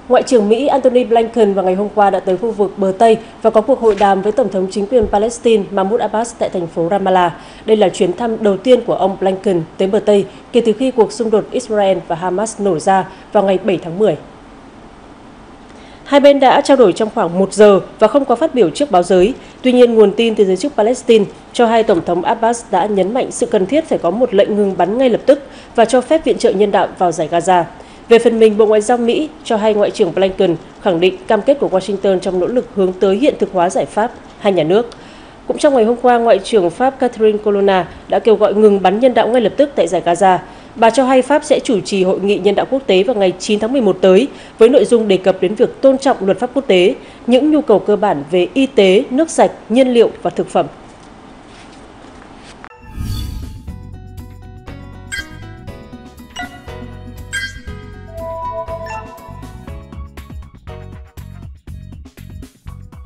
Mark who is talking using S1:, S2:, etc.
S1: Ngoại trưởng Mỹ Antony Blinken vào ngày hôm qua đã tới khu vực bờ Tây và có cuộc hội đàm với Tổng thống chính quyền Palestine Mahmoud Abbas tại thành phố Ramallah. Đây là chuyến thăm đầu tiên của ông Blinken tới bờ Tây kể từ khi cuộc xung đột Israel và Hamas nổ ra vào ngày 7 tháng 10. Hai bên đã trao đổi trong khoảng 1 giờ và không có phát biểu trước báo giới. Tuy nhiên, nguồn tin từ giới chức Palestine cho hay Tổng thống Abbas đã nhấn mạnh sự cần thiết phải có một lệnh ngừng bắn ngay lập tức và cho phép viện trợ nhân đạo vào giải Gaza. Về phần mình, Bộ Ngoại giao Mỹ cho hay Ngoại trưởng Blinken khẳng định cam kết của Washington trong nỗ lực hướng tới hiện thực hóa giải pháp hai nhà nước. Cũng trong ngày hôm qua, Ngoại trưởng Pháp Catherine Colonna đã kêu gọi ngừng bắn nhân đạo ngay lập tức tại giải Gaza. Bà cho hay Pháp sẽ chủ trì hội nghị nhân đạo quốc tế vào ngày 9 tháng 11 tới với nội dung đề cập đến việc tôn trọng luật pháp quốc tế, những nhu cầu cơ bản về y tế, nước sạch, nhiên liệu và thực phẩm.